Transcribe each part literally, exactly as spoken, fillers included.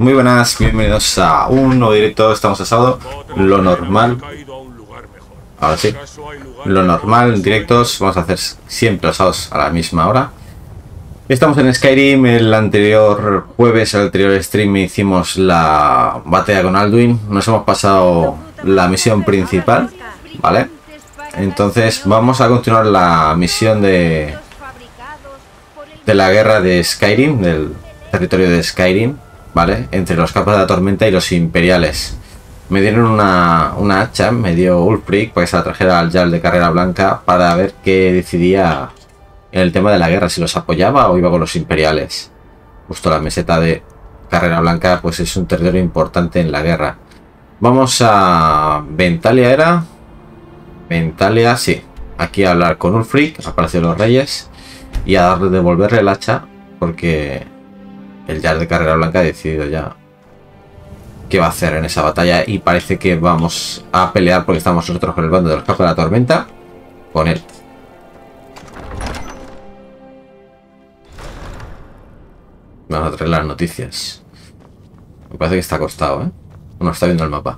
Muy buenas, bienvenidos a un nuevo directo. Estamos a sábado, lo normal. Ahora sí, lo normal en directos. Vamos a hacer siempre los sábados a la misma hora. Estamos en Skyrim. El anterior jueves, el anterior stream, hicimos la batalla con Alduin. Nos hemos pasado la misión principal, ¿vale? Entonces vamos a continuar la misión de, de la guerra de Skyrim, del territorio de Skyrim, ¿vale? Entre los capas de la tormenta y los imperiales. Me dieron una, una hacha, me dio Ulfric para que se la trajera al Jarl de Carrera Blanca para ver qué decidía en el tema de la guerra, si los apoyaba o iba con los imperiales. Justo la meseta de Carrera Blanca pues es un territorio importante en la guerra. Vamos a Ventalia, ¿era? Ventalia, sí. Aquí a hablar con Ulfric, a Palacio de los Reyes, y a darle, devolverle el hacha, porque el Jarl de Carrera Blanca ha decidido ya qué va a hacer en esa batalla, y parece que vamos a pelear, porque estamos nosotros con el bando de los capas de la tormenta, con él. Vamos a traer las noticias. Me parece que está acostado, ¿eh? No está viendo el mapa.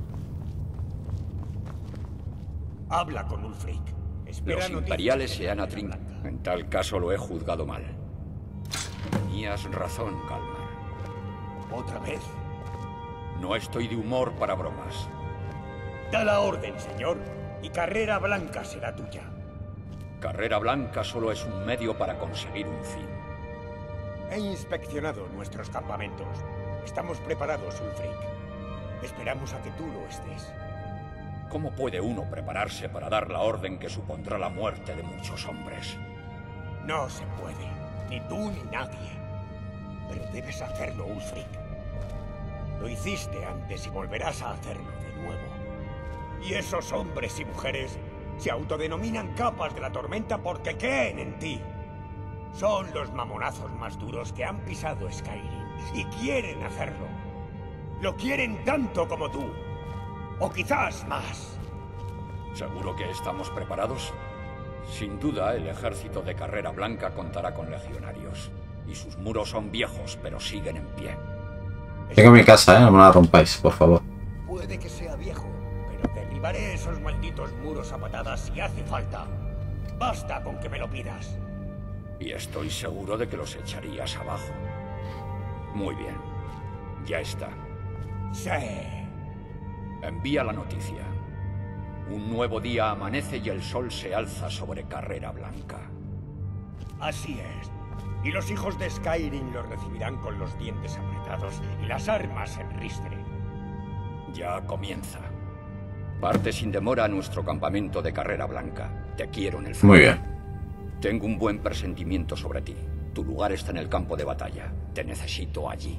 Habla con Ulfric. Los imperiales se han atrincado. En tal caso lo he juzgado mal. Tenías razón, Kalmar. ¿Otra vez? No estoy de humor para bromas. Da la orden, señor, y Carrera Blanca será tuya. Carrera Blanca solo es un medio para conseguir un fin. He inspeccionado nuestros campamentos. Estamos preparados, Ulfric. Esperamos a que tú lo estés. ¿Cómo puede uno prepararse para dar la orden que supondrá la muerte de muchos hombres? No se puede, ni tú ni nadie. Pero debes hacerlo, Ulfric. Lo hiciste antes y volverás a hacerlo de nuevo. Y esos hombres y mujeres se autodenominan capas de la tormenta porque creen en ti. Son los mamonazos más duros que han pisado Skyrim y quieren hacerlo. Lo quieren tanto como tú. O quizás más. ¿Seguro que estamos preparados? Sin duda, el ejército de Carrera Blanca contará con legionarios. Y sus muros son viejos, pero siguen en pie. Tengo mi casa, ¿eh? No me la rompáis, por favor. Puede que sea viejo, pero derribaré esos malditos muros a patadas si hace falta. Basta con que me lo pidas. Y estoy seguro de que los echarías abajo. Muy bien. Ya está. Sí. Envía la noticia. Un nuevo día amanece y el sol se alza sobre Carrera Blanca. Así es. Y los hijos de Skyrim los recibirán con los dientes apretados y las armas en ristre. Ya comienza. Parte sin demora a nuestro campamento de Carrera Blanca. Te quiero en el frente. Muy bien. Tengo un buen presentimiento sobre ti. Tu lugar está en el campo de batalla. Te necesito allí.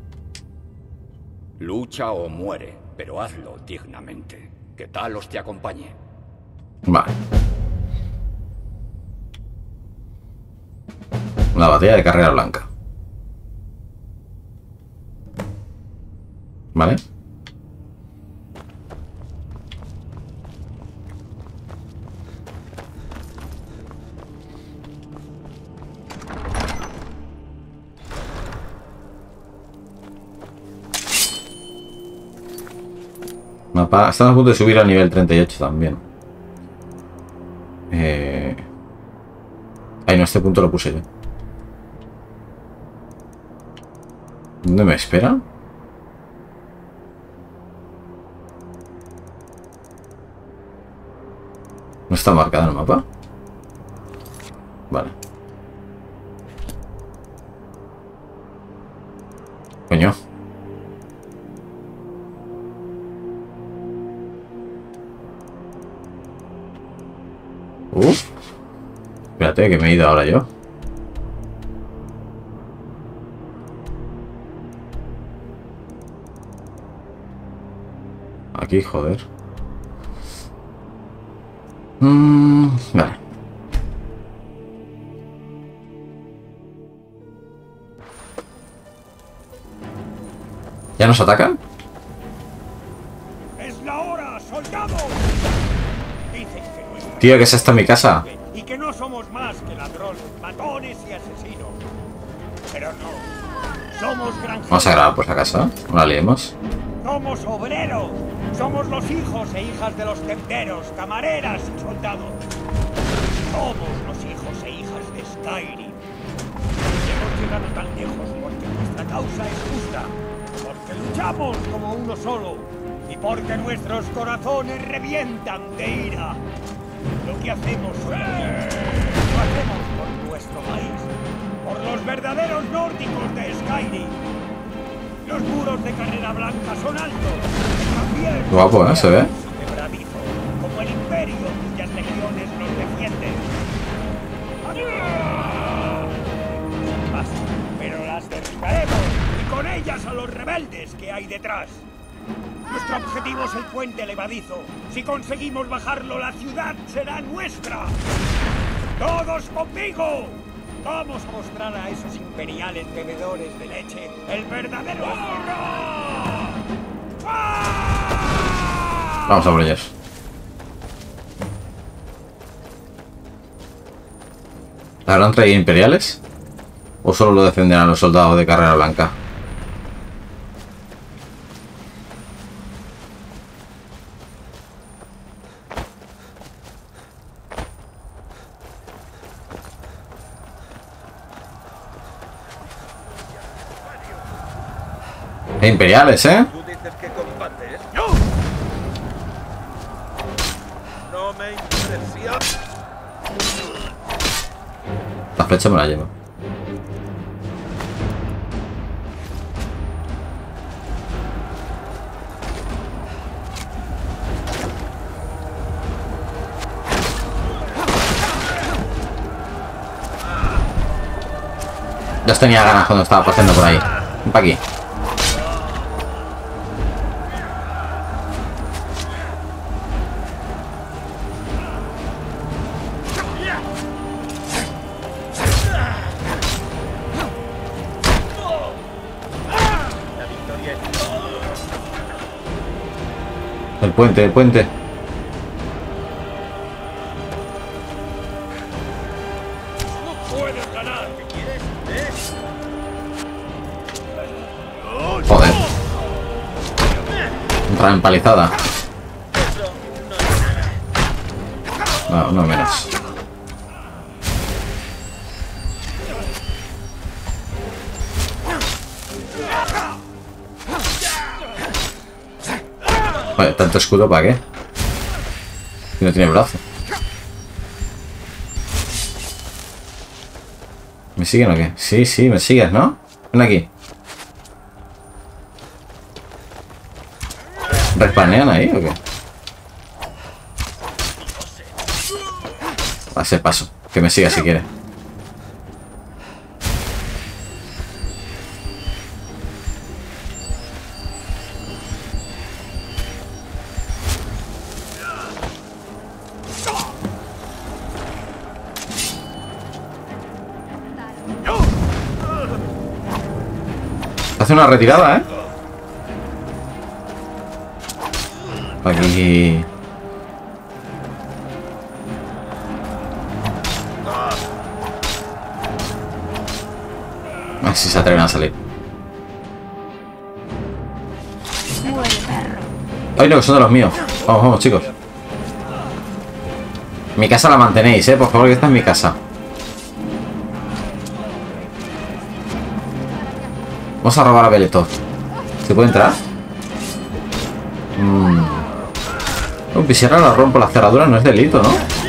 Lucha o muere, pero hazlo dignamente. Que Talos te acompañe. Vale. La batalla de Carrera Blanca. Vale. Mapa. Estamos a punto de subir al nivel treinta y ocho también. Eh... Ahí no, este punto lo puse yo. ¿Dónde me espera? ¿No está marcado en el mapa? Vale. Coño. Uf. Espérate, que me he ido ahora yo. Aquí, joder. Mm, vale. ¿Ya nos atacan? ¡Es la hora, soldado! Dicen que nuestra Tío, que es esta mi casa. y que no somos más que ladrones, matones y asesinos. Pero no. Somos granjeros. Vamos a grabar por si acaso, no la liemos. Somos obreros. Somos los hijos e hijas de los tenderos, camareras y soldados. Somos los hijos e hijas de Skyrim. Hemos llegado tan lejos porque nuestra causa es justa. Porque luchamos como uno solo. Y porque nuestros corazones revientan de ira. Lo que hacemos hoy lo hacemos por nuestro país. Por los verdaderos nórdicos de Skyrim. Los muros de Carrera Blanca son altos. También guapo, ¿eh? Se ve. como el imperio cuyas legiones nos defienden. Pero las derribaremos y con ellas a los rebeldes que hay detrás. Nuestro objetivo es el puente levadizo. Si conseguimos bajarlo, la ciudad será nuestra. ¡Todos conmigo! Vamos a mostrar a esos imperiales bebedores de leche el verdadero horror. Vamos a por ellos. ¿Habrán traído imperiales? ¿O solo lo defenderán los soldados de Carrera Blanca? Imperiales, ¿eh? ¿Tú dices que combates? ¡No! No me impresiona. La flecha me la llevo. Ya os tenía ganas cuando estaba paseando por ahí. Ven para aquí. El puente, el puente. ¡No puedes ganar! ¿Qué quieres? Joder. Entra empalizada. No, no menos. Vale, tanto escudo para qué. Si no tiene brazo. ¿Me siguen o qué? Sí, sí, me sigues, ¿no? Ven aquí. ¿Respanean ahí o qué? Va a ser paso. Que me siga si quiere. Hace una retirada, ¿eh? Aquí. A ver si se atreven a salir. Ay, no, que son de los míos. Vamos, vamos, chicos. Mi casa la mantenéis, eh. Por favor, que esta es mi casa. Vamos a robar a Beletov. ¿Se puede entrar? Mmm. Oh, pues si ahora la rompo la cerradura no es delito, ¿no?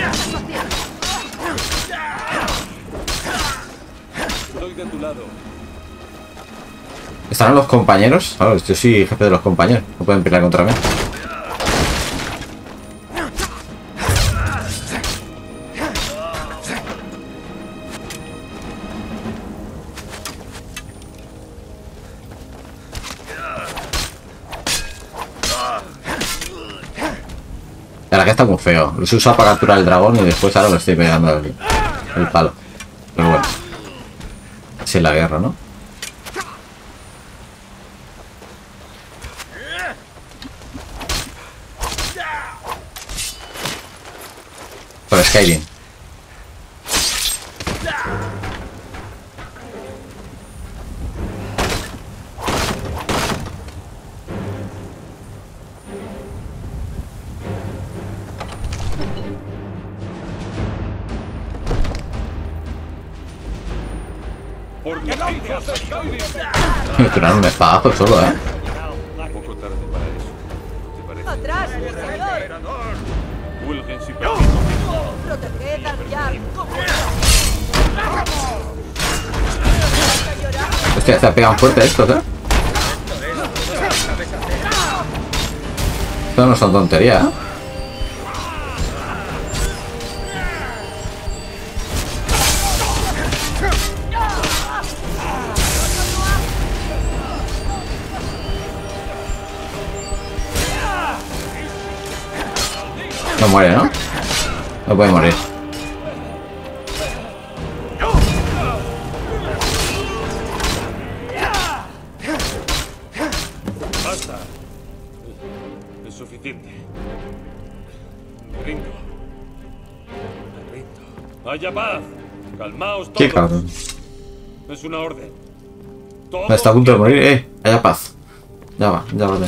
¿Estarán los compañeros? Claro, yo soy jefe de los compañeros. No pueden pelear contra mí. La verdad que está muy feo. Lo he usado para capturar el dragón y después ahora lo estoy pegando el, el palo. Pero bueno. Así es la guerra, ¿no? Por Skyrim. ¡Por los hijos de Skyrim! Me tiraron un espadazo solo, eh. Poco tarde para eso. ¿Te parece? ¡Atrás, mi señor! Wilgen, si permito. ¡Proteged al Jarl! Hostia, se pegan fuerte estos, eh. Esto no son tonterías, ¿eh? No muere, ¿no? No puede morir. Basta. Es suficiente. Me rindo. Me rindo. ¡Haya paz! Calmaos todos. Qué cabrón. Es una orden. Todos Está a punto de morir, eh. Haya paz. Ya va, ya va.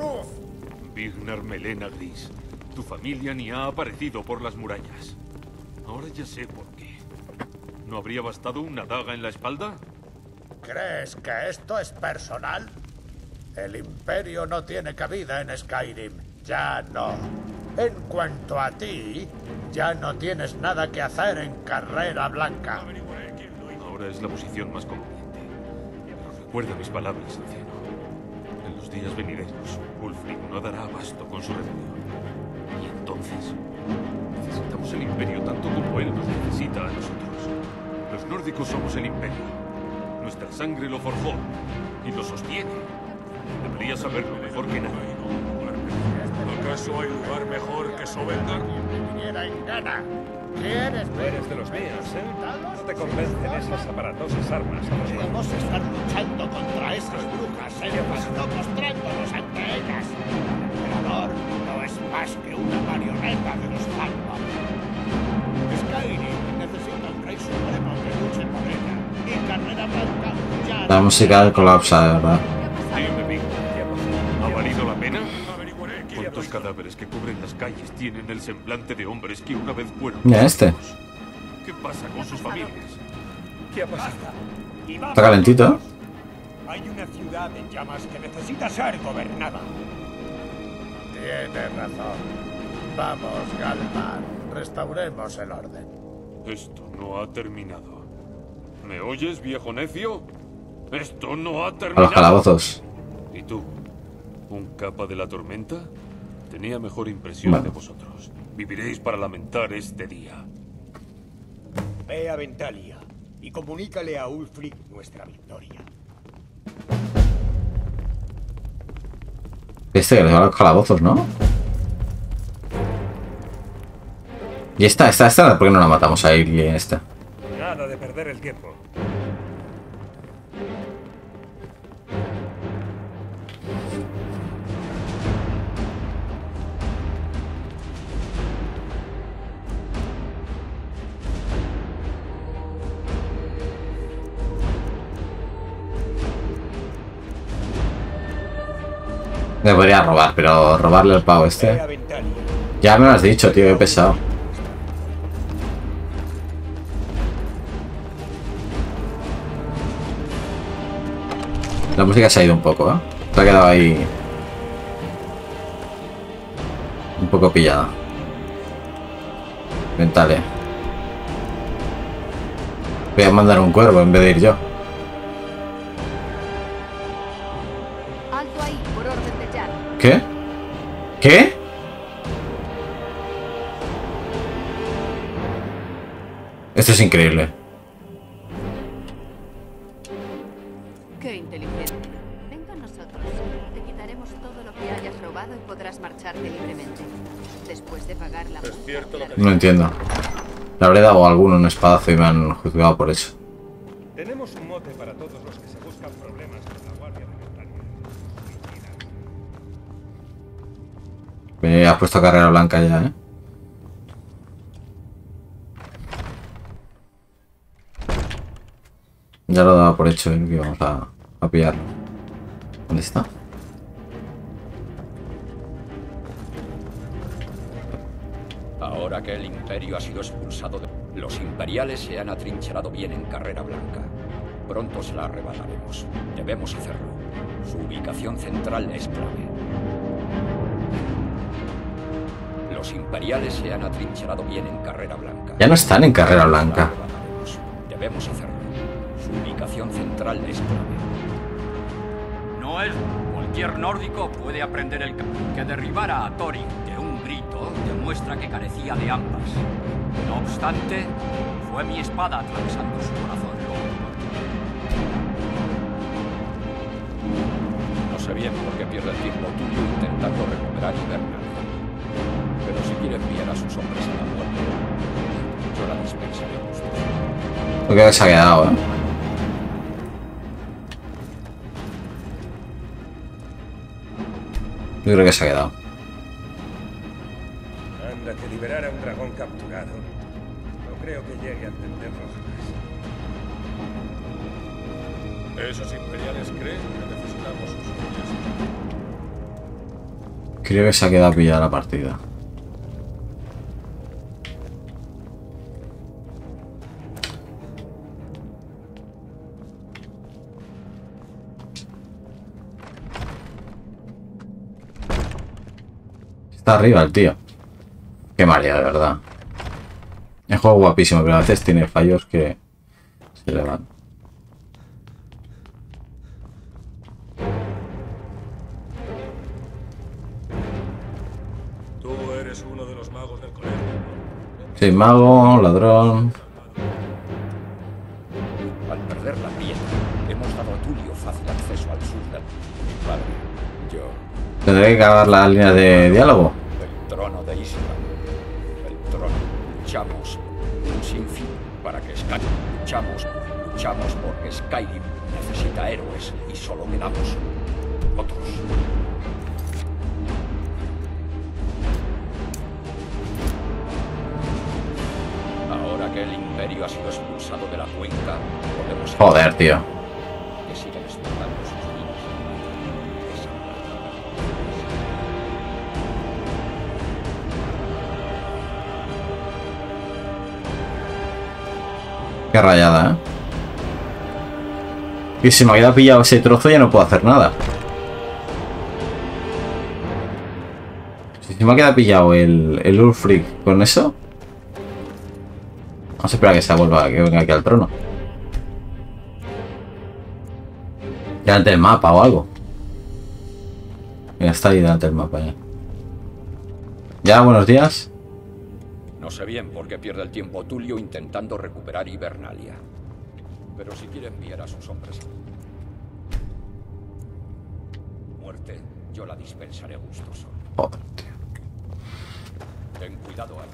Vignar Melena Gris. Tu familia ni ha aparecido por las murallas. Ahora ya sé por qué. ¿No habría bastado una daga en la espalda? ¿Crees que esto es personal? El Imperio no tiene cabida en Skyrim. Ya no. En cuanto a ti, ya no tienes nada que hacer en Carrera Blanca. Ahora es la posición más conveniente. Pero recuerda mis palabras, anciano. En los días venideros, Ulfric no dará abasto con su rebelión. Y entonces, necesitamos el Imperio tanto como él nos necesita a nosotros. Los nórdicos somos el Imperio. Nuestra sangre lo forjó y lo sostiene. Debería saberlo mejor que nadie. ¿Acaso hay lugar mejor que Sovngarde? Viniera en gana. ¿Quieres ver? Eres de los míos, ¿eh? No te convencen esas aparatosas armas. Podemos estar luchando contra esas brujas, ¿eh? No mostrándonos ante ellas. El emperador no es más que una marioneta de los Falcon. Skyrim necesita un rey supremo que luche por ella. Y Carrera Blanca ya... La música colapsa, de verdad. Dime, Vic, ¿ha valido la pena? ¿Cuántos cadáveres que cubren las calles tienen el semblante de hombres que una vez fueron? Mira este. ¿Qué pasa con sus familias? ¿Qué ha pasado? Está calentito, ¿eh? Hay una ciudad en llamas que necesita ser gobernada. Tienes razón. Vamos, Galmar. Restauremos el orden. Esto no ha terminado. ¿Me oyes, viejo necio? Esto no ha A los terminado. calabozos. ¿Y tú? ¿Un capa de la tormenta? Tenía mejor impresión Bueno. de vosotros. Viviréis para lamentar este día. Ve a Ventalia y comunícale a Ulfric nuestra victoria. Este que le va a los calabozos, ¿no? Y esta, esta, esta, ¿por qué no la matamos a Irli en esta? Nada de perder el tiempo. Me podría robar, pero robarle el pavo Ve a este. Ventalia. Ya me lo has dicho, tío, he pesado. La música se ha ido un poco, ¿eh? Se ha quedado ahí un poco pillada. Ventale. Voy a mandar un cuervo en vez de ir yo. Alto ahí, por orden de Jarl. ¿Qué? ¿Qué? Esto es increíble. Qué inteligente. Ven con nosotros. Te quitaremos todo lo que hayas robado y podrás marcharte libremente. Después de pagar la multa. cierto lo que- No entiendo. Le habré dado a alguno un espadazo y me han juzgado por eso. Tenemos un mote para todos los que se buscan problemas con la Guardia de Ventalia. Me has puesto carrera blanca ya, ¿eh? Ya lo he dado por hecho, ¿eh? Que vamos a, a pillarlo. ¿Dónde está? Ahora que el Imperio ha sido expulsado de... Los imperiales se han atrincherado bien en Carrera Blanca. Pronto se la arrebataremos. Debemos hacerlo. Su ubicación central es clave. Los imperiales se han atrincherado bien en Carrera Blanca. Ya no están en Carrera Blanca. Debemos hacerlo. Su ubicación central es clave. No es... Cualquier nórdico puede aprender el camino. Que derribara a Thorin de un grito demuestra que carecía de ambas. No obstante, fue mi espada atravesando su corazón. No sé bien por qué pierde el tiempo tuyo intentando recuperar Invernalia. Pero si quiere enviar a sus hombres a la muerte, yo la dispensaré a ustedes. Lo que se ha quedado, ¿eh? Yo creo que se ha quedado. Anda, que liberar a un dragón capturado. No creo que llegue a entenderlo jamás. ¿Esos imperiales creen que necesitamos sus hombres? Creo que se ha quedado pillada la partida. Está arriba el tío. Qué maría, de verdad. El juego guapísimo, pero a veces tiene fallos que se le van. Tú eres uno de los magos del colegio. Sí, mago, ladrón. Al perder la piedra, hemos dado a Tulio fácil acceso al sur del... Padre, yo... Tendré que acabar la línea de diálogo. El trono de Isla. El trono. Luchamos un sinfín para que Skyrim. Luchamos, luchamos porque Skyrim necesita héroes y solo quedamos otros. Ahora que el imperio ha sido expulsado de la cuenca, podemos... Joder, tío. Que siguen explotando sus minas. Qué rayada, ¿eh? Y si me ha quedado pillado ese trozo ya no puedo hacer nada. Si se me ha quedado pillado el, el Ulfric con eso... Vamos a esperar a que se vuelva, que venga aquí al trono. Delante del mapa o algo. Mira, está ahí delante del mapa ya. Ya, buenos días. No sé bien por qué pierde el tiempo Tulio intentando recuperar Hibernalia. Pero si quiere enviar a sus hombres... Muerte, yo la dispensaré gustoso. Joder, tío. Ten cuidado, Alf.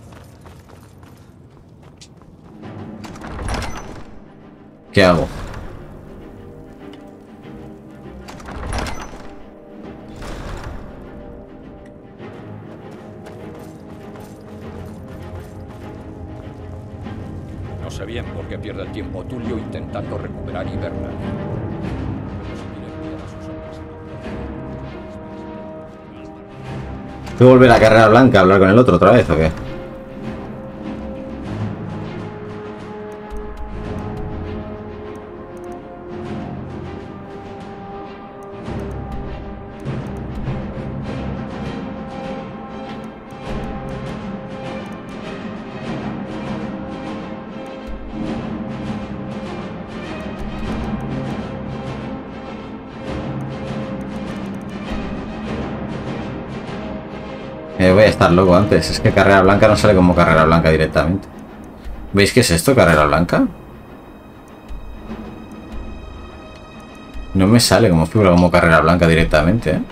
¿Qué hago? No sé bien por qué pierde el tiempo Tulio intentando recuperar Hibernalia. Pero si quiere enviar a sus hombres... ¿Puedo volver a Carrera Blanca a hablar con el otro otra vez o qué? Eh, voy a estar loco antes. Es que Carrera Blanca no sale como Carrera Blanca directamente. ¿Veis qué es esto, Carrera Blanca? No me sale como figura como Carrera Blanca directamente, ¿eh?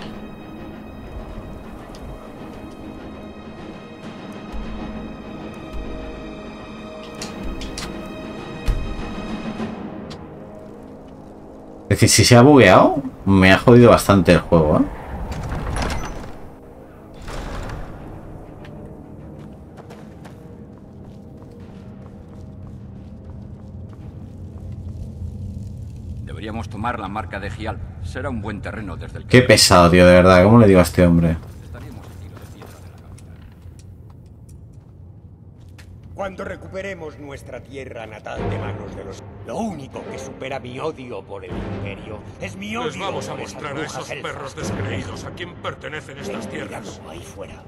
Es decir, si se ha bugueado, me ha jodido bastante el juego, ¿eh? Deberíamos tomar la marca de Gial. Será un buen terreno desde el que... Qué pesado, tío, de verdad. ¿Cómo le digo a este hombre? Estaríamos a tiro de piedra de la capital. Cuando recuperemos nuestra tierra natal de manos de los... Lo único que supera mi odio por el Imperio es mi odio Les vamos a por esas mostrar a brujas esos elfas. perros descreídos a quién pertenecen estas Ten tierras. cuidado ahí fuera.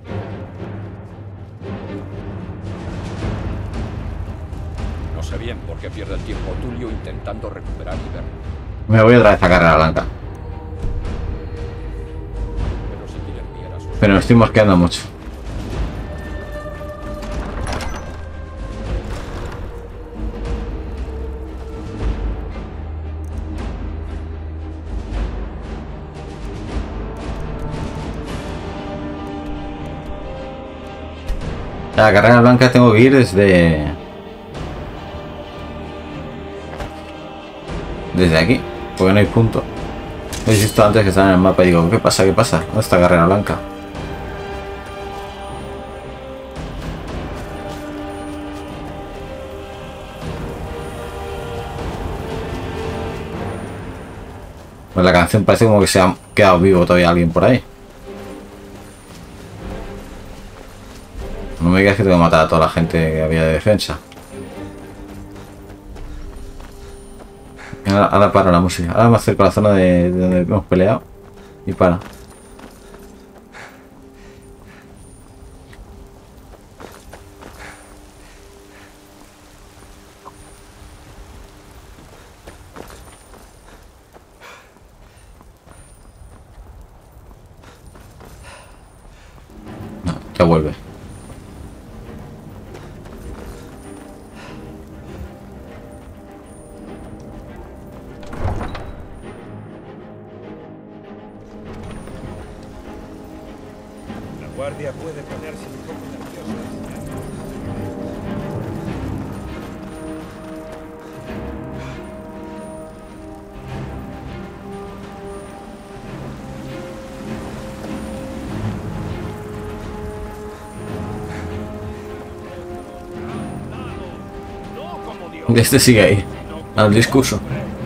No sé bien por qué pierde el tiempo Tulio intentando recuperar Ibernia. Me voy otra vez a Carrera Blanca. Pero si quieren pillar a sus... Pero me estoy mosqueando mucho. La Carrera Blanca tengo que ir desde... Desde aquí, porque no hay punto. Lo he visto antes que estaba en el mapa y digo, ¿qué pasa? ¿Qué pasa? ¿Dónde está Carrera Blanca? Pues la canción parece como que se ha quedado vivo todavía alguien por ahí. No me digas que tengo que matar a toda la gente que había de defensa. Ahora, ahora para la música. Ahora me acerco a la zona de, de donde hemos peleado. Y para. No, ya vuelve. La guardia puede ponerse un poco nerviosa. Este sigue ahí, al discurso.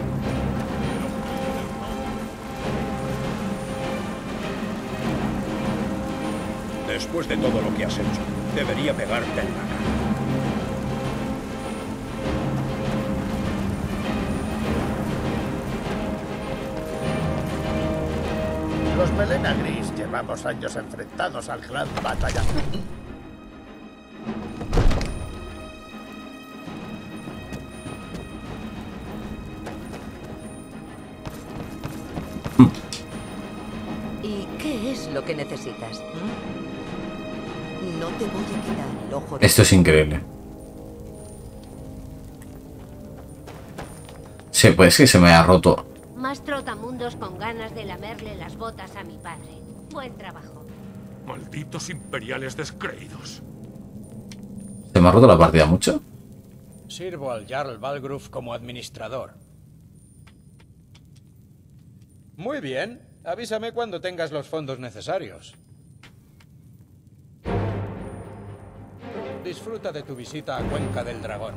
Después de todo lo que has hecho, debería pegarte en la cara. Los Melena Gris llevamos años enfrentados al gran batalla. ¿Y qué es lo que necesitas? ¿Mm? No te voy a quitar el ojo de... Esto es increíble. Sí, pues que se me ha roto. Más trotamundos con ganas de lamerle las botas a mi padre. Buen trabajo. Malditos imperiales descreídos. ¿Se me ha roto la partida mucho? Sirvo al Jarl Balgruf como administrador. Muy bien. Avísame cuando tengas los fondos necesarios. Disfruta de tu visita a Cuenca del Dragón.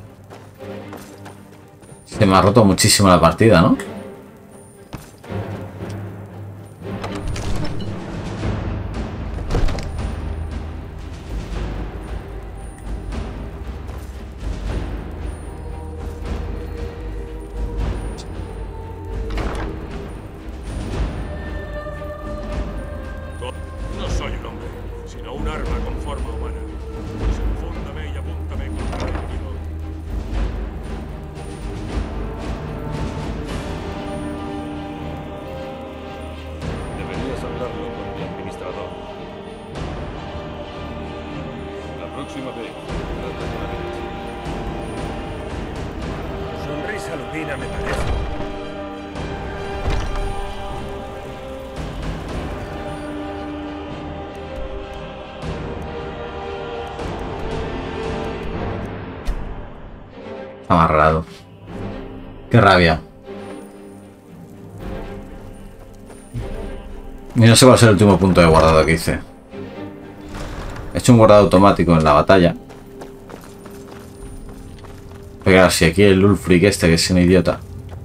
Se me ha roto muchísimo la partida, ¿no? No soy un hombre, sino un arma con forma humana. Desenfúndame y apúntame contra el enemigo. Deberías hablarlo con mi administrador. La próxima vez, trata con la derecha. Sonrisa lupina me parece. Amarrado. Qué rabia. Y no sé cuál es el último punto de guardado que hice. He hecho un guardado automático en la batalla. Pero claro, si aquí el Ulfric este, que es un idiota,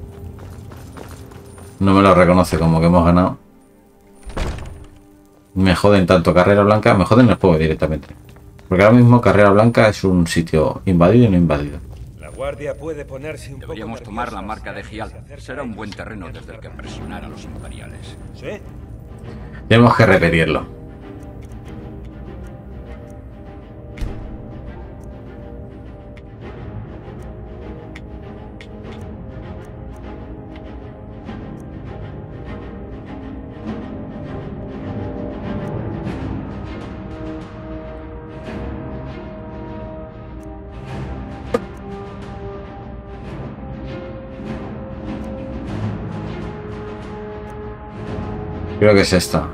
no me lo reconoce como que hemos ganado. Me joden tanto Carrera Blanca, me joden el juego directamente. Porque ahora mismo Carrera Blanca es un sitio invadido y no invadido. La guardia puede ponerse un Deberíamos poco tomar la nerviosa marca de si Gial. se acerca Será un ellos buen sin terreno menos desde el que rápido. presionar a los imperiales. ¿Sí? Tenemos que repetirlo. Creo que es esta.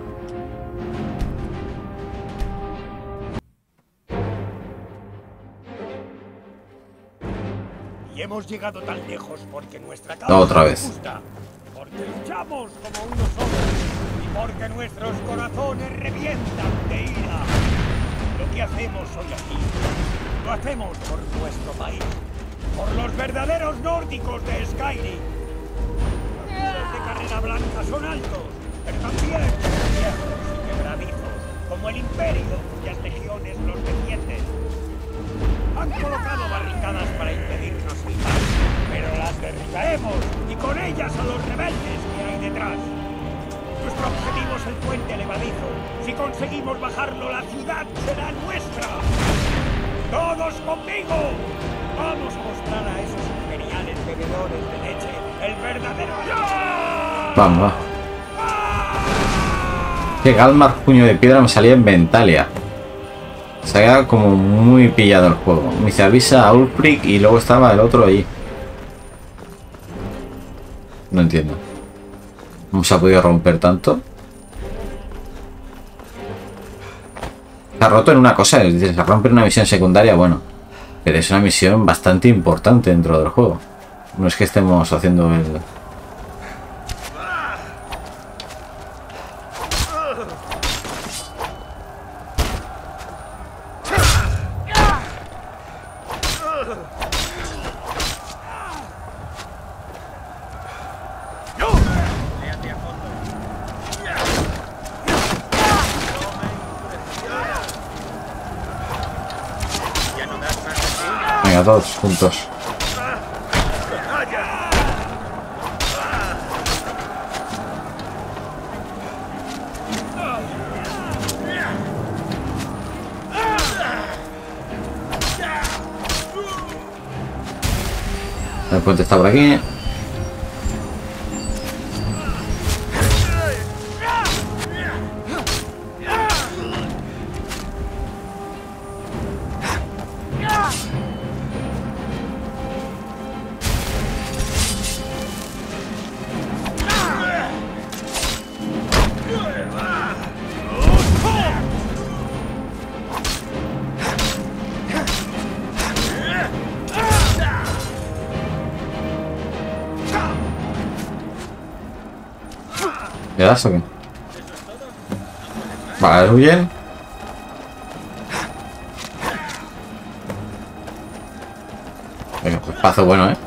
Y hemos llegado tan lejos porque nuestra causa Otra es vez. justa, porque luchamos como unos hombres y porque nuestros corazones revientan de ira. Lo que hacemos hoy aquí, lo hacemos por nuestro país, por los verdaderos nórdicos de Skyrim. Los muros de Carrera Blanca son altos, pero también viejos y quebradizos, como el Imperio cuyas legiones los defienden. Han colocado barricadas para impedirnos el paso, pero las derribaremos y con ellas a los rebeldes que hay detrás. Nuestro objetivo es el puente levadizo. Si conseguimos bajarlo, la ciudad será nuestra. ¡Todos conmigo! Vamos a mostrar a esos imperiales bebedores de leche el verdadero yo. Vamos, va. Que Galmar, puño de piedra, me salía en Ventalia. Se ha quedado como muy pillado el juego. Me dice avisa a Ulfric y luego estaba el otro ahí. No entiendo. ¿Cómo se ha podido romper tanto? Se ha roto en una cosa, es decir, se rompe en una misión secundaria, bueno. Pero es una misión bastante importante dentro del juego. No es que estemos haciendo el... Venga, todos juntos. El puente está por aquí. ¿Le das o qué? Vale, huyen. Venga, pues paso bueno, ¿eh?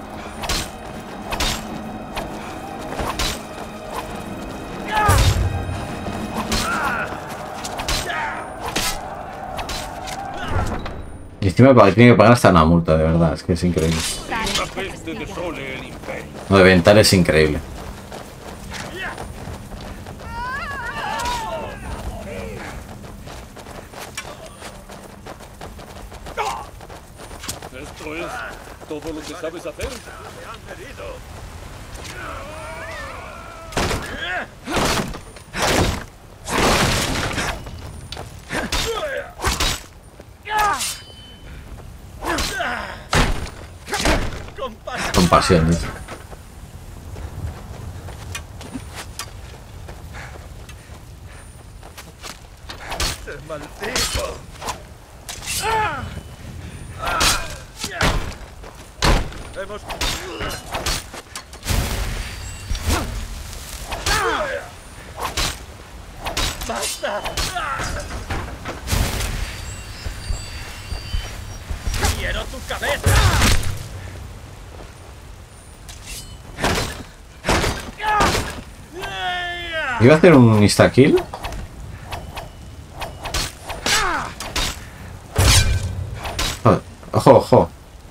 Y encima tiene que pagar hasta una multa, de verdad, es que es increíble. Lo de Vental es increíble. ¿Esto es todo lo que sabes hacer? Compasión, dice. ¡Te maldigo! Hemos... ¡Basta! ¡Quiero tu cabeza! ¿Iba a hacer un insta-kill? Ojo, ojo.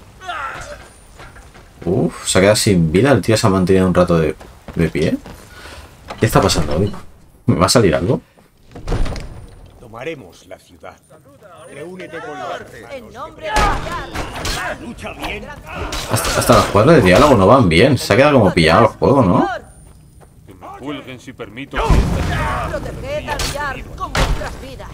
Uf, se ha quedado sin vida. El tío se ha mantenido un rato de, de pie. ¿Qué está pasando hoy? ¿Me va a salir algo? Tomaremos la ciudad. Reúnete con los En nombre de lucha bien. Hasta, hasta los juegos de diálogo no van bien. Se ha quedado como pillado el juego, ¿no? Que me cuelguen si permito. proteged al Yar con vuestras vidas.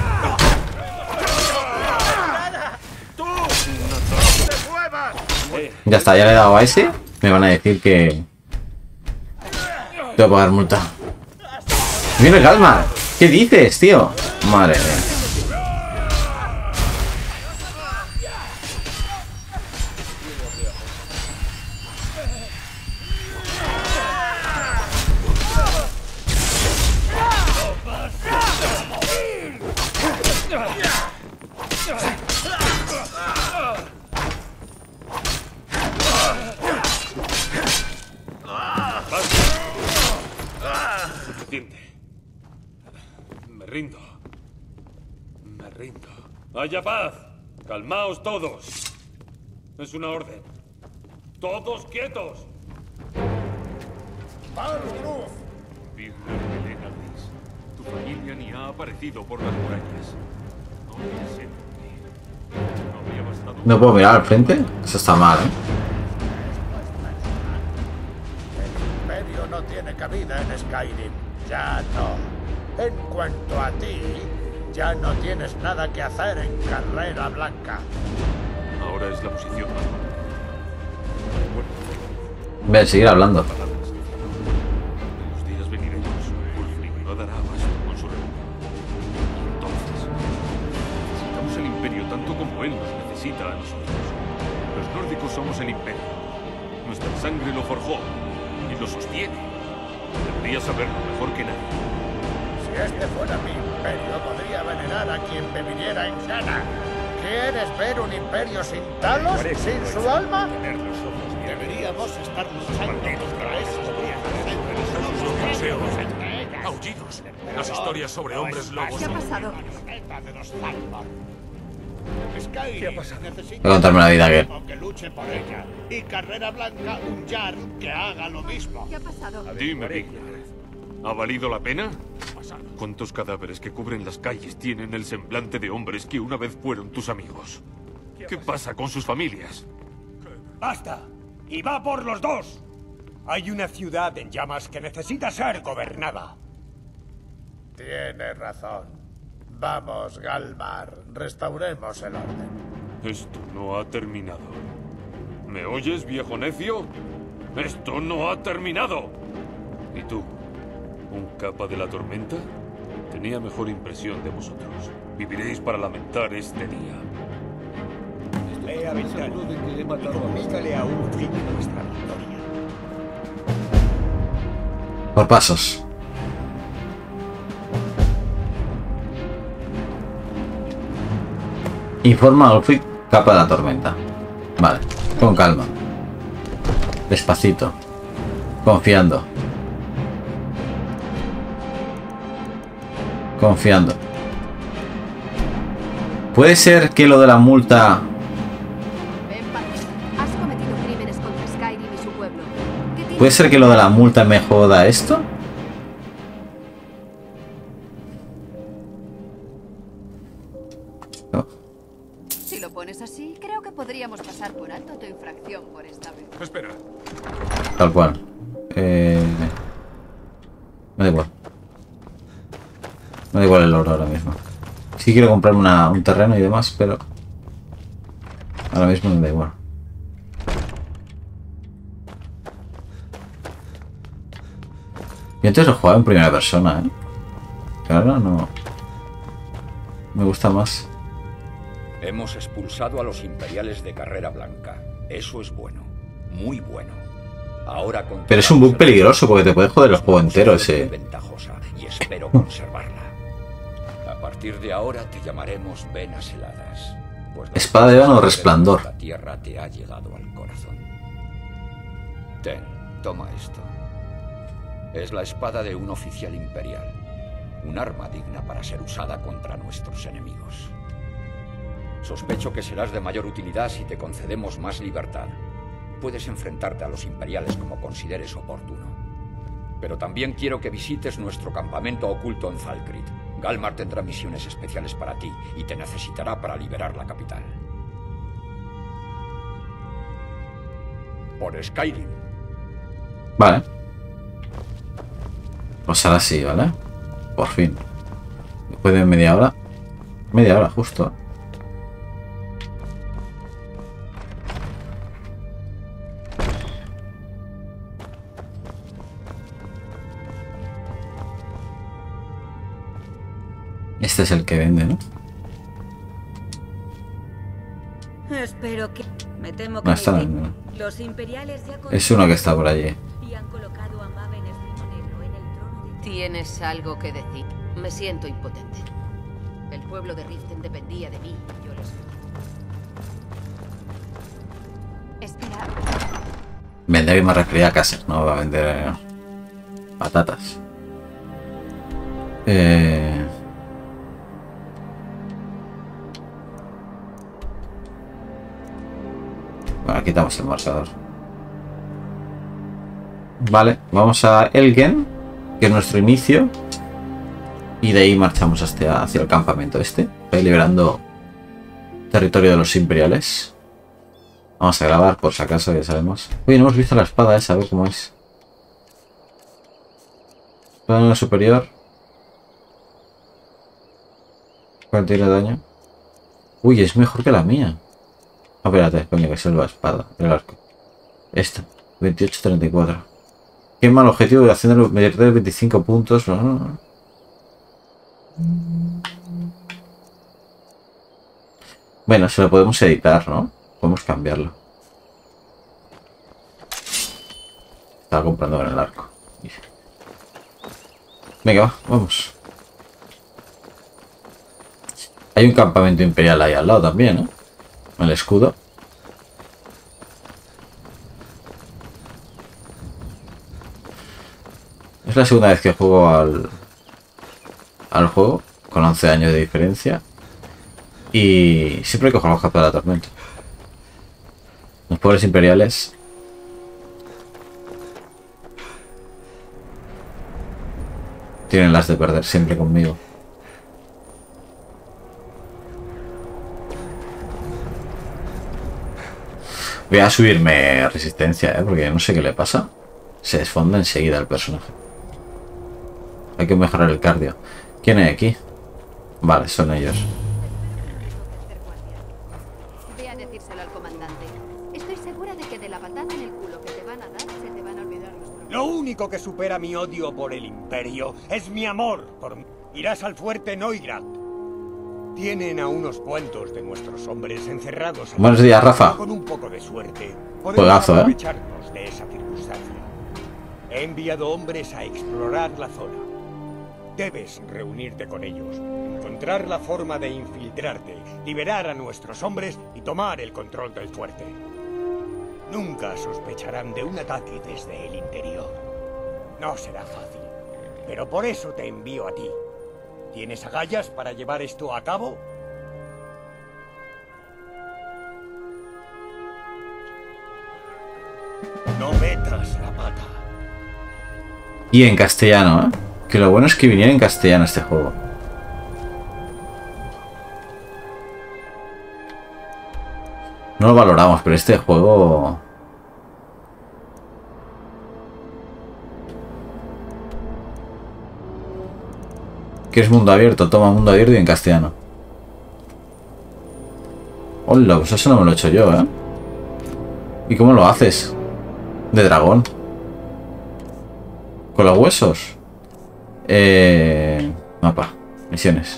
Ya está, ya le he dado a ese. Me van a decir que... Tengo que pagar multa. ¡Viene calma! ¿Qué dices, tío? Madre mía. Suficiente. Me rindo. Me rindo. ¡Haya paz! ¡Calmaos todos! Es una orden. ¡Todos quietos! Virgen Melena Gris, tu familia ni ha aparecido por las murallas. No te sé mentir. No habría bastado. ¿No puedo mirar al frente? Eso está mal, ¿eh? El imperio no tiene cabida en Skyrim. Ya no. En cuanto a ti, ya no tienes nada que hacer en Carrera Blanca. Ahora es la posición más baja. Voy a seguir hablando. En los días venideros, Ulfric no dará abasto con su rebelión. Y entonces, necesitamos el imperio tanto como él nos necesita a nosotros. Los nórdicos somos el imperio. Nuestra sangre lo forjó y lo sostiene. Debería saberlo mejor que nadie. Si este fuera mi imperio, podría venerar a quien me viniera en gana. ¿Quieres ver un imperio sin Talos, sin su alma? Deberíamos estar luchando contra esos viejos. Aullidos. Las historias sobre hombres lobos. ¿Qué ha pasado? ¿Qué ha pasado? Voy a contarme la vida que... que luche por ella. Y Carrera Blanca, un Jarl que haga lo mismo. ¿Qué ha pasado? Dime, Vignar, ¿ha valido la pena? ¿Cuántos cadáveres que cubren las calles tienen el semblante de hombres que una vez fueron tus amigos? ¿Qué pasa con sus familias? ¡Basta! ¡Y va por los dos! Hay una ciudad en llamas que necesita ser gobernada. Tienes razón. Vamos, Galmar. Restauremos el orden. Esto no ha terminado. ¿Me oyes, viejo necio? ¡Esto no ha terminado! ¿Y tú? ¿Un capa de la tormenta? Tenía mejor impresión de vosotros. Viviréis para lamentar este día. Ve a Ventana y comunícale a Ulfric nuestra victoria. Por pasos. Informa a Ulfric, capa de la tormenta. Vale, con calma. Despacito. Confiando. Confiando. ¿Puede ser que lo de la multa... Has cometido crímenes contra Skyrim y su pueblo. ¿Puede ser que lo de la multa me joda esto? No. Si lo pones así, creo que podríamos pasar por alto tu infracción por esta vez. Espera. Tal cual. Eh... Me da igual. Me da igual el oro ahora mismo. Sí quiero comprarme una, un terreno y demás, pero... Ahora mismo me da igual. Yo antes lo jugaba en primera persona, ¿eh? Pero ahora no... Me gusta más. Hemos expulsado a los imperiales de Carrera Blanca. Eso es bueno. Muy bueno. Ahora pero es un bug peligroso porque te puede joder el juego entero ese. Ventajosa y espero conservarla. A partir de ahora te llamaremos Venas Heladas. Pues espada de Ébano Resplandor. La tierra te ha llegado al corazón. Ten, toma esto. Es la espada de un oficial imperial. Un arma digna para ser usada contra nuestros enemigos. Sospecho que serás de mayor utilidad si te concedemos más libertad. Puedes enfrentarte a los imperiales como consideres oportuno. Pero también quiero que visites nuestro campamento oculto en Falkreath. Galmar tendrá misiones especiales para ti y te necesitará para liberar la capital. Por Skyrim. Vale. Pues ahora sí, ¿vale? Por fin. Después de media hora. Media hora, justo. Este es el que vende, ¿no? Espero que... Me temo que No está, me- no. Los imperiales ya Es uno que está por allí. y han colocado a Maven Espino Negro en el trono de... ¿Tienes algo que decir? Me siento impotente. El pueblo de Riften dependía de mí y yo les Espera. Vender más recrear casas, no va a vender eh, patatas. Eh... Bueno, quitamos el marcador. Vale, vamos a Elgen, que es nuestro inicio. Y de ahí marchamos hacia, hacia el campamento este, ahí liberando territorio de los imperiales. Vamos a grabar por si acaso, ya sabemos. Uy, no hemos visto la espada esa, a ver cómo es. Plano superior. ¿Cuánto tiene de daño? Uy, es mejor que la mía. Ah, espérate, coño, que es la espada, el arco. Esta, veintiocho treinta y cuatro. Qué mal objetivo de haciendo meter veinticinco puntos. No, no, no. Bueno, se lo podemos editar, ¿no? Podemos cambiarlo. Estaba comprando con el arco. Venga, va, vamos. Hay un campamento imperial ahí al lado también, ¿no? El escudo. Es la segunda vez que juego al, al juego, con once años de diferencia. Y siempre cojo los capas de la tormenta. Los pobres imperiales. Tienen las de perder siempre conmigo. Voy a subirme resistencia, ¿eh? Porque no sé qué le pasa. Se desfonda enseguida el personaje. Hay que mejorar el cardio. ¿Quién hay aquí? Vale, son ellos. Ve a decírselo al comandante. Estoy segura de que de la patada en el culo que te van a dar se te van a olvidar los problemas. Lo único que supera mi odio por el Imperio es mi amor por mí. Irás al fuerte Novigrad. Tienen a unos cuantos de nuestros hombres encerrados. Buenos días, Rafa. Con un poco de suerte, podemos Juegazo, ¿eh? aprovecharnos de esa circunstancia. He enviado hombres a explorar la zona. Debes reunirte con ellos, encontrar la forma de infiltrarte, liberar a nuestros hombres y tomar el control del fuerte. Nunca sospecharán de un ataque desde el interior. No será fácil, pero por eso te envío a ti. ¿Tienes agallas para llevar esto a cabo? No metas la pata. Y en castellano, ¿eh? Que lo bueno es que viniera en castellano este juego. No lo valoramos, pero este juego... ¿Quieres mundo abierto? Toma mundo abierto y en castellano. Hola, pues eso no me lo he hecho yo, ¿eh? ¿Y cómo lo haces? De dragón. ¿Con los huesos? Eh... Mapa. Misiones.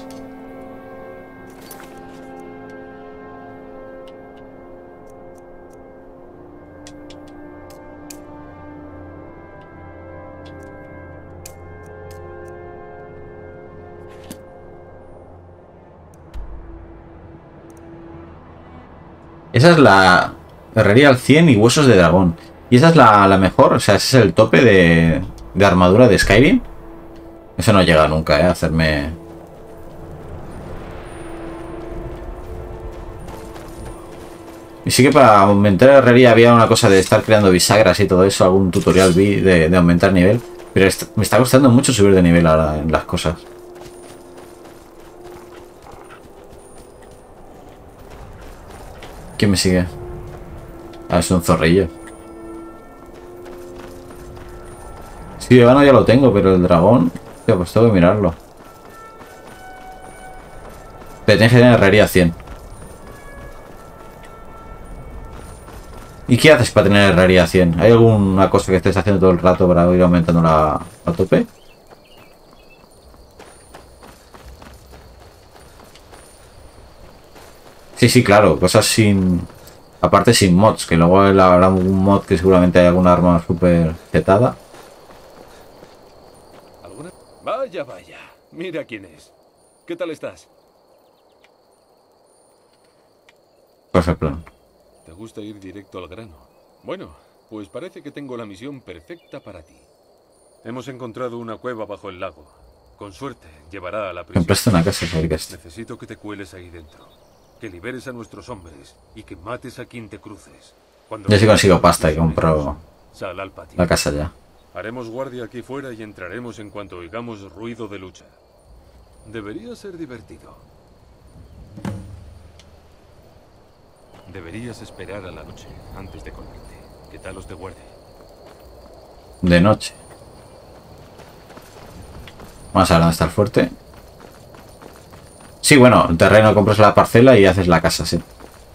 Esa es la herrería al cien y huesos de dragón. Y esa es la, la mejor, o sea, ese es el tope de, de armadura de Skyrim. Eso no llega nunca, ¿eh? A hacerme... Y sí que para aumentar la herrería había una cosa de estar creando bisagras y todo eso, algún tutorial vi de, de aumentar nivel. Pero me está costando mucho subir de nivel ahora en las cosas. ¿Quién me sigue? Ah, es un zorrillo. Sí, de vano ya lo tengo, pero el dragón... Tío, pues tengo que mirarlo. Pero tienes que tener herrería cien. ¿Y qué haces para tener herrería cien? ¿Hay alguna cosa que estés haciendo todo el rato para ir aumentando la, la tope? Sí, sí, claro. Cosas sin... Aparte sin mods, que luego habrá un mod que seguramente hay alguna arma súper jetada. ¿Alguna? Vaya, vaya. Mira quién es. ¿Qué tal estás? ¿Cuál es el plan? ¿Te gusta ir directo al grano? Bueno, pues parece que tengo la misión perfecta para ti. Hemos encontrado una cueva bajo el lago. Con suerte, llevará a la prisión. Me presta una casa, fabricaste. Necesito que te cueles ahí dentro. Que liberes a nuestros hombres y que mates a quien te cruces. Cuando ya sí consigo pasta y compro sal al patio. la casa ya. Haremos guardia aquí fuera y entraremos en cuanto oigamos ruido de lucha. Debería ser divertido. Deberías esperar a la noche antes de colgarte. ¿Qué tal os de guardia? De noche. Vamos a ver dónde está el fuerte. Sí, bueno, el terreno compras la parcela y haces la casa, sí.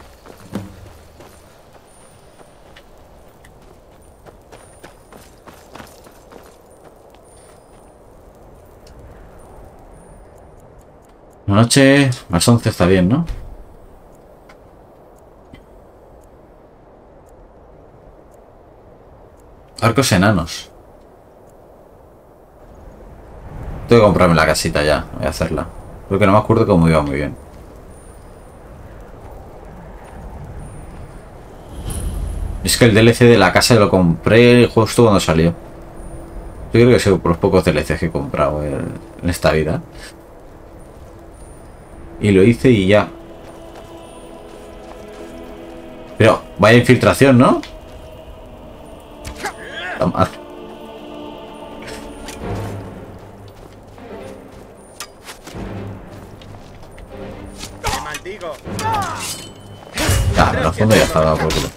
La noche, a las once está bien, ¿no? Arcos enanos. Tengo que comprarme la casita ya, voy a hacerla. Porque no me acuerdo cómo iba muy bien. Es que el D L C de la casa lo compré justo cuando salió. Yo creo que es por los pocos D L Cs que he comprado en esta vida. Y lo hice y ya. Pero vaya infiltración, ¿no? Toma. Ah, en el fondo ya estaba por culo.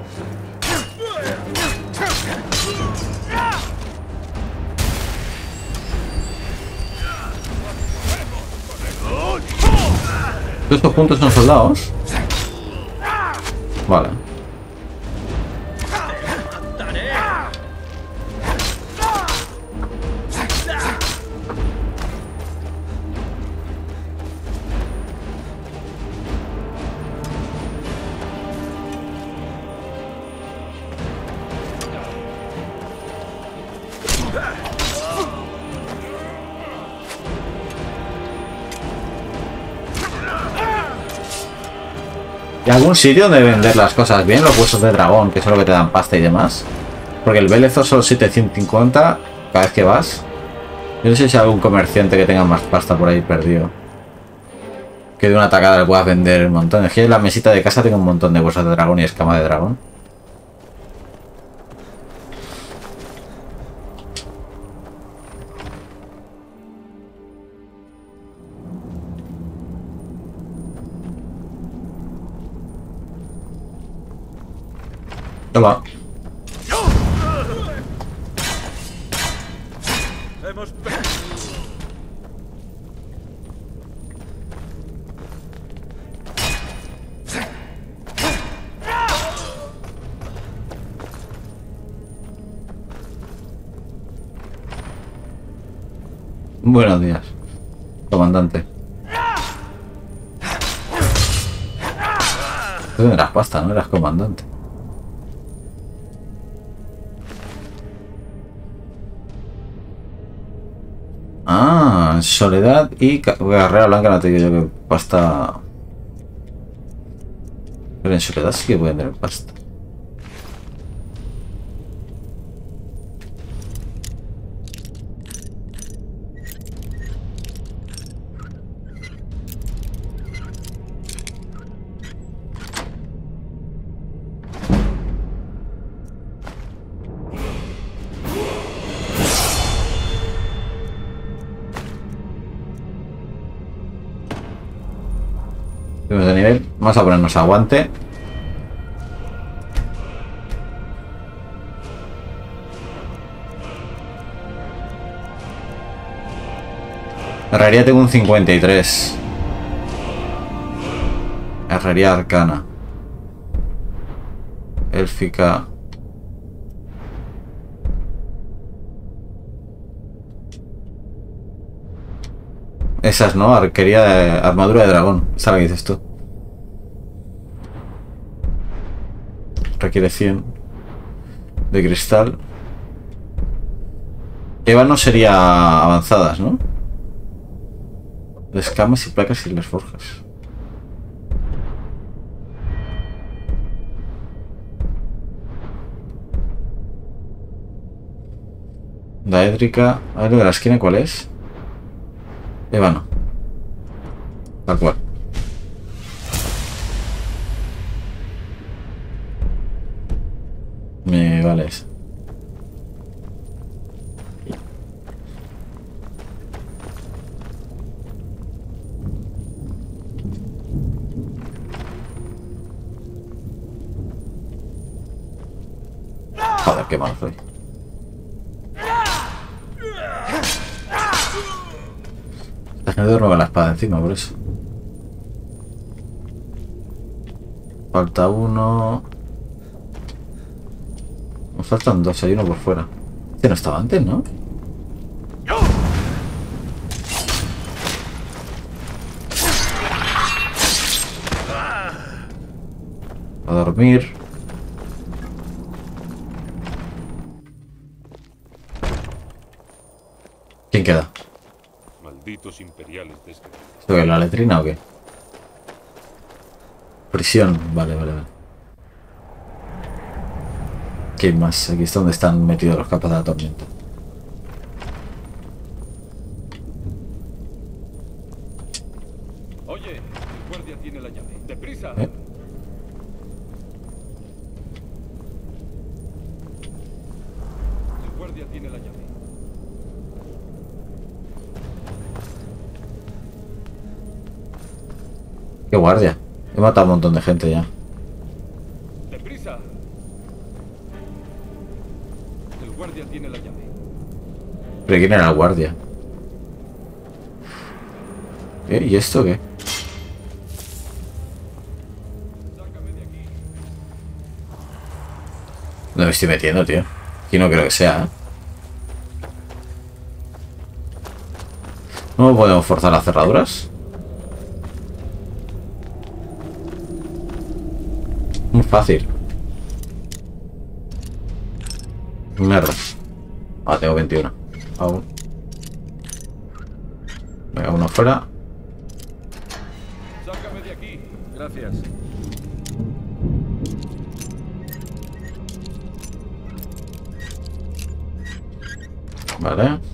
¿Todos estos puntos son soldados? Vale. ¿Y algún sitio donde vender las cosas bien? Los huesos de dragón, que son lo que te dan pasta y demás. Porque el Velezo son setecientos cincuenta cada vez que vas. Yo no sé si hay algún comerciante que tenga más pasta por ahí perdido. Que de una tacada le puedas vender un montón. Es que en la mesita de casa tengo un montón de huesos de dragón y escama de dragón. Hola. Hemos... Buenos días, comandante. Tú no eras pasta, no eras comandante. Ah, soledad y carrera blanca, no te digo yo que pasta. Pero en soledad sí que pueden tener pasta. Subimos de nivel. Vamos a ponernos aguante. Herrería tengo un cincuenta y tres. Herrería arcana. Élfica. Esas, ¿no? Arquería de armadura de dragón. Esa la que dices tú. Requiere cien de cristal. Ébano sería avanzadas, ¿no? De escamas y placas y las forjas. Daédrica. A ver, lo de la esquina, ¿cuál es? Ébano. Tal cual. Me vale eso. Joder, qué malo soy. La gente derroga la espada encima, por eso. Falta uno. Nos faltan dos, hay uno por fuera. Este no estaba antes, ¿no? A dormir. ¿Quién queda? Malditos imperiales de este... ¿Esto qué es, la letrina o qué? Prisión, vale, vale, vale. ¿Qué más? Aquí es donde están metidos los capas de la tormenta. Oye, el guardia tiene la llave. ¡Deprisa! ¿Eh? El guardia tiene la llave. ¿Qué guardia? He matado a un montón de gente ya. ¡Deprisa! El guardia tiene la llave. ¿Pero quién era el guardia? ¿Eh? ¿Y esto qué? No me estoy metiendo, tío. Aquí no creo que sea, ¿eh? ¿No podemos forzar las cerraduras? Muy fácil. Mierda. Ah, tengo veintiuno. Aún. Venga, uno fuera. Sácame de aquí. Gracias. Vale.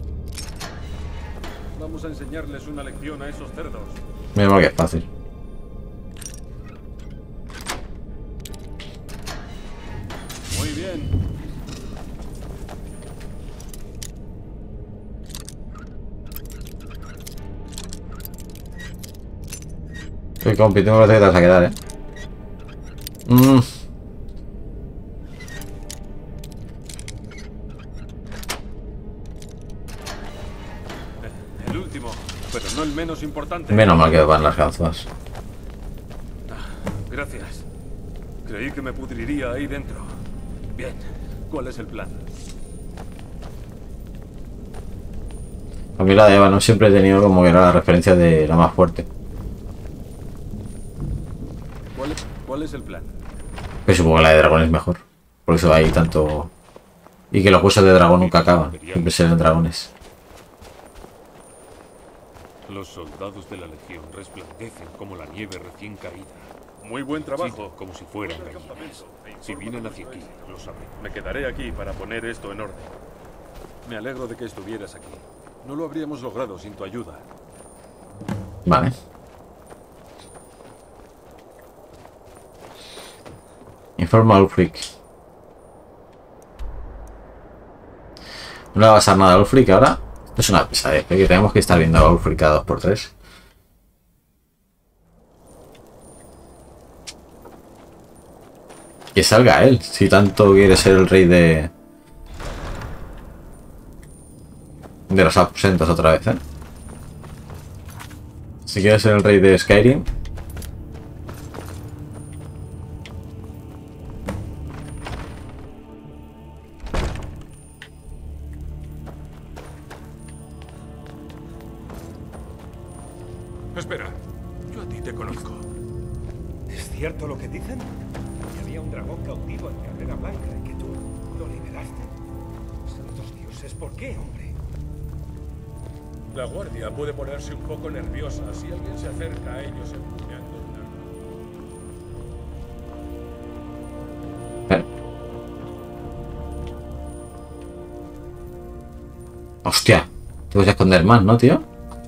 Vamos a enseñarles una lección a esos cerdos. Mira que es fácil. Muy bien. Soy compi, tengo que te vas a quedar, eh. Mm. El último, pero no el menos importante. Menos mal que van las gafas. Gracias. Creí que me pudriría ahí dentro. Bien, ¿cuál es el plan? A mí la de Eva no siempre he tenido como que era la referencia de la más fuerte. ¿Cuál es, cuál es el plan? Pero supongo que la de dragón es mejor. Por eso hay tanto... Y que los huesos de dragón nunca acaban. Siempre serán dragones. Los soldados de la Legión resplandecen como la nieve recién caída. Muy buen trabajo, como si fueran gallinas. Si vienen hacia aquí, lo sabré. Me quedaré aquí para poner esto en orden. Me alegro de que estuvieras aquí. No lo habríamos logrado sin tu ayuda. Vale. Informa a Ulfric. No le va a pasar nada a Ulfric ahora. Esto es una pesadez, ¿eh? Que tenemos que estar viendo a Ulfric cada dos por tres. Que salga él, si tanto quiere ser el rey de... De los aposentos otra vez, ¿eh? Si quiere ser el rey de Skyrim... Espera, yo a ti te conozco. ¿Es cierto lo que dicen? Que había un dragón cautivo en Carrera Blanca y que tú lo liberaste. Santos dioses, ¿por qué, hombre? La guardia puede ponerse un poco nerviosa si alguien se acerca a ellos empuñando un arma. ¿Eh? Hostia, te vas a esconder más, ¿no, tío?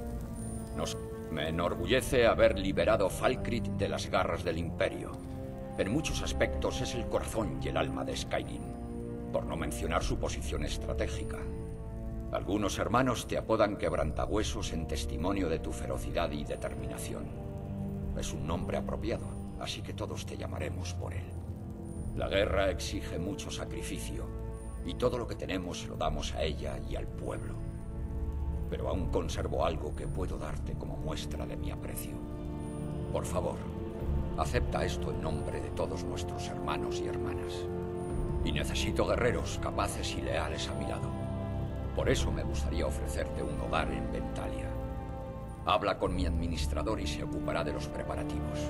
Me enorgullece haber liberado Falkreath de las garras del Imperio. En muchos aspectos es el corazón y el alma de Skyrim, por no mencionar su posición estratégica. Algunos hermanos te apodan quebrantahuesos en testimonio de tu ferocidad y determinación. Es un nombre apropiado, así que todos te llamaremos por él. La guerra exige mucho sacrificio, y todo lo que tenemos lo damos a ella y al pueblo. Pero aún conservo algo que puedo darte como muestra de mi aprecio. Por favor, acepta esto en nombre de todos nuestros hermanos y hermanas. Y necesito guerreros capaces y leales a mi lado. Por eso me gustaría ofrecerte un hogar en Ventalia. Habla con mi administrador y se ocupará de los preparativos.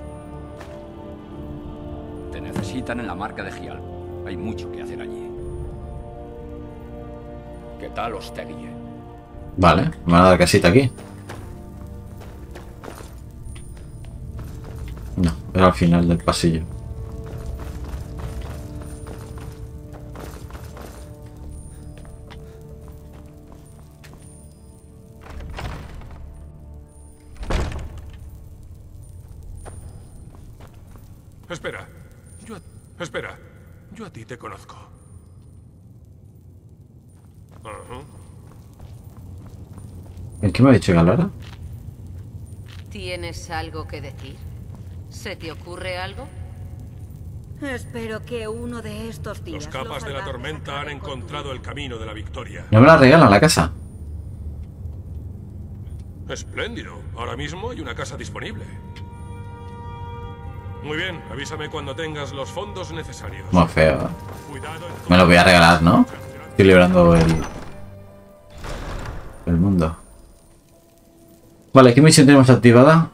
Te necesitan en la marca de Gial. Hay mucho que hacer allí. ¿Qué tal, Ostegui? Vale, me van a dar casita aquí. No, era al final del pasillo. Espera, yo a... Espera, yo a ti te conozco. Ajá. ¿En qué me ha dicho que hablara? ¿Tienes algo que decir? ¿Se te ocurre algo? Espero que uno de estos días... Los capas de la tormenta han encontrado el camino de la victoria. No me la regalan la casa. Espléndido. Ahora mismo hay una casa disponible. Muy bien, avísame cuando tengas los fondos necesarios. Muy feo. Me lo voy a regalar, ¿no? Estoy librando el... el mundo. Vale, ¿qué misión tenemos activada?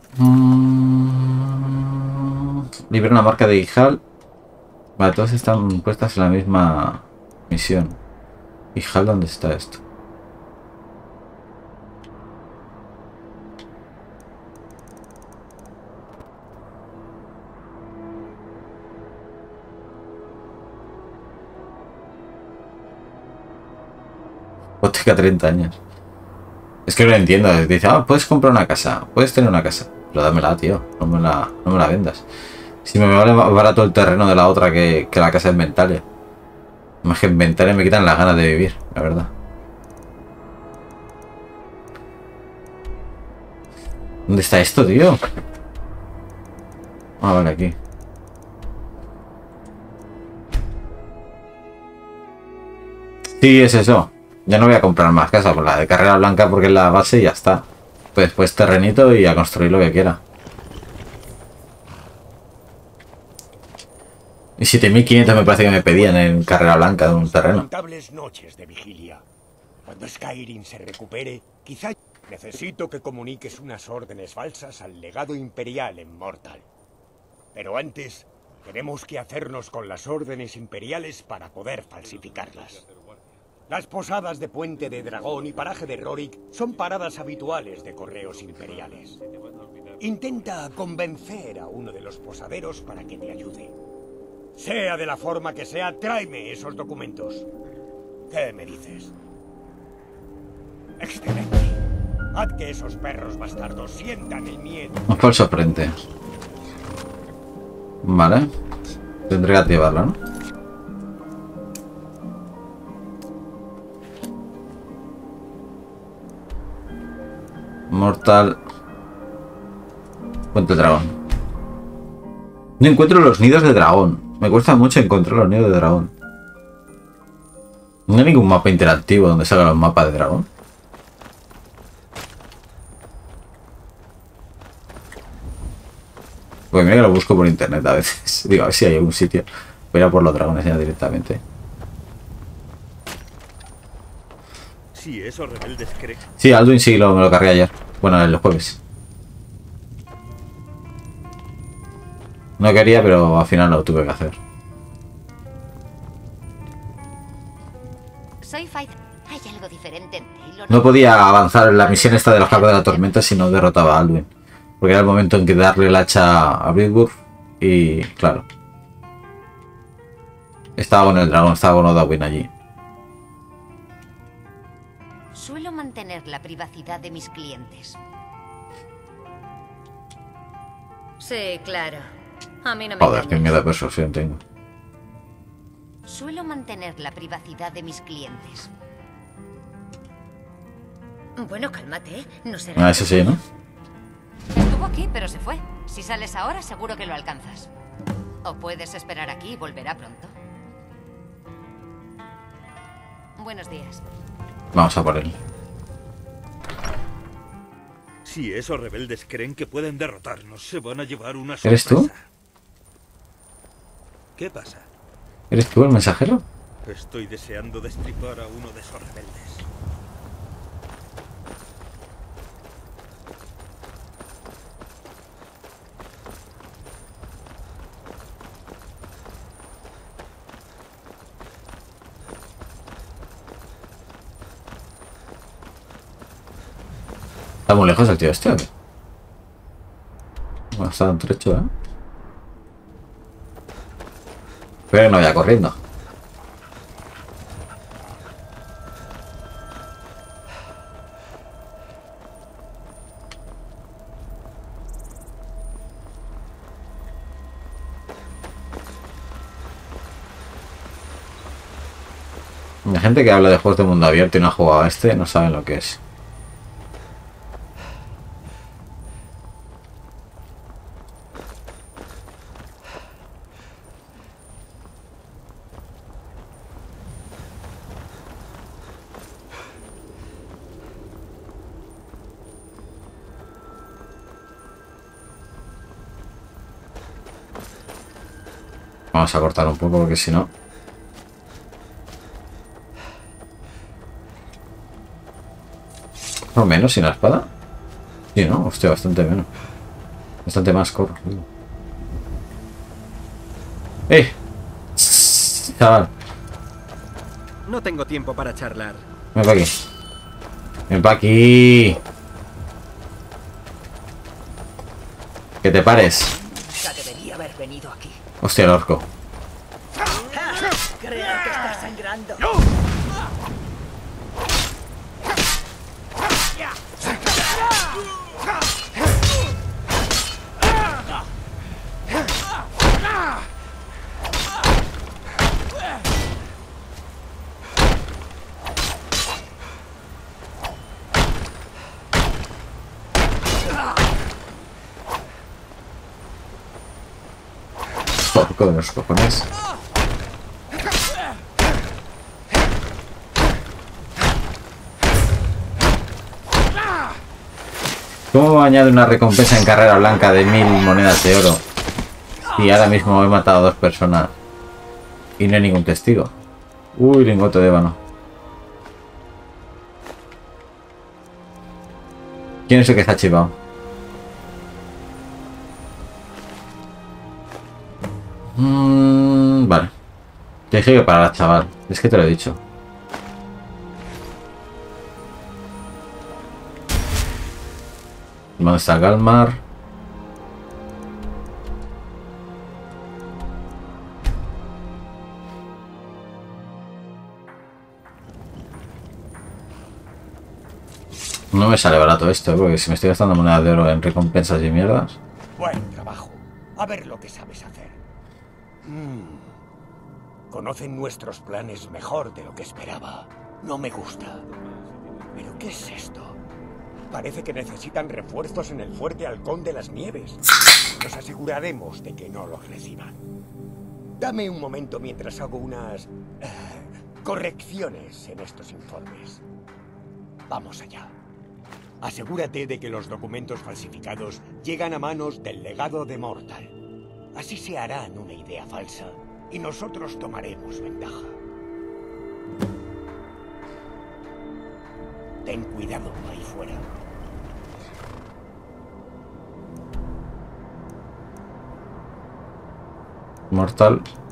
Mm... Libera una marca de Ijal. Vale, todas están puestas en la misma misión. Ijal, ¿dónde está esto? Hipoteca treinta años. Es que no lo entiendo. Dice, ah, puedes comprar una casa, puedes tener una casa. Pero dámela, tío. No me la, no me la vendas. Si me vale más barato el terreno de la otra que, que la casa en Ventalia. Más que en Ventalia me quitan las ganas de vivir, la verdad. ¿Dónde está esto, tío? Ah, vale, aquí. Sí, es eso. Ya no voy a comprar más casas, por la de Carrera Blanca porque es la base y ya está. Pues después terrenito y a construir lo que quiera. Y siete mil quinientos me parece que me pedían en Carrera Blanca de un terreno. Contables noches de vigilia. Cuando Skyrim se recupere, quizá necesito que comuniques unas órdenes falsas al legado imperial en Mortal. Pero antes, tenemos que hacernos con las órdenes imperiales para poder falsificarlas. Las posadas de Puente de Dragón y Paraje de Rorik son paradas habituales de correos imperiales. Intenta convencer a uno de los posaderos para que te ayude. Sea de la forma que sea, tráeme esos documentos. ¿Qué me dices? Excelente. Haz que esos perros bastardos sientan el miedo. Un falso frente. Vale. Tendré que activarla, ¿no? Mortal. Puente del dragón. No encuentro los nidos de dragón. Me cuesta mucho encontrar los nidos de dragón. No hay ningún mapa interactivo donde salgan los mapas de dragón. Pues mira que lo busco por internet a veces. Digo, a ver si hay algún sitio. Voy a ir a por los dragones ya directamente. Si esos rebeldes creen... Sí, Alduin sí lo, me lo cargué ayer. Bueno, el jueves. No quería, pero al final lo tuve que hacer. Soy Faith. Hay algo diferente en Taylor. No podía avanzar en la misión esta de los carros de la tormenta si no derrotaba a Alduin. Porque era el momento en que darle el hacha a Britburg y claro. Estaba con el dragón, estaba con Odawin allí. Suelo mantener la privacidad de mis clientes. Sí, claro. A mí no me Joder, qué engañes. miedo de persuasión tengo. Suelo mantener la privacidad de mis clientes. Bueno, cálmate. No será... Ah, eso sí, ¿no? Estuvo aquí, pero se fue. Si sales ahora, seguro que lo alcanzas. O puedes esperar aquí y volverá pronto. Buenos días. Vamos a por él. Si esos rebeldes creen que pueden derrotarnos, se van a llevar una sorpresa. ¿Eres tú? ¿Qué pasa? ¿Eres tú el mensajero? Estoy deseando destripar a uno de esos rebeldes. Está muy lejos el tío este, ¿o qué? Bueno, está un trecho, ¿eh? Espero que no vaya corriendo. La gente que habla de juegos de mundo abierto y no ha jugado a este no saben lo que es. Vamos a cortar un poco porque si no... ¿No menos sin la espada? Sí, ¿no? Hostia, bastante menos. Bastante más corro. ¡Eh! Chaval. No tengo tiempo para charlar. Ven para aquí. Ven para aquí. Que te pares. Ya debería haber venido aquí. Hostia, el orco. Creo que está sangrando. Orco de los cojones. ¿Cómo añade una recompensa en carrera blanca de mil monedas de oro? Y ahora mismo he matado a dos personas. Y no hay ningún testigo. Uy, lingote de ébano. ¿Quién es el que está chivado? Mm, vale. Te dije que parar, chaval. Es que te lo he dicho. ¿Dónde está Galmar? No me sale barato esto, ¿eh? Porque si me estoy gastando monedas de oro en recompensas y mierdas. Buen trabajo. A ver lo que sabes hacer. Mm. Conocen nuestros planes mejor de lo que esperaba. No me gusta. ¿Pero qué es esto? Parece que necesitan refuerzos en el fuerte Halcón de las Nieves. Nos aseguraremos de que no los reciban. Dame un momento mientras hago unas eh, correcciones en estos informes. Vamos allá. Asegúrate de que los documentos falsificados llegan a manos del legado de Mortal. Así se harán una idea falsa y nosotros tomaremos ventaja. Ten cuidado ahí fuera. Mortal.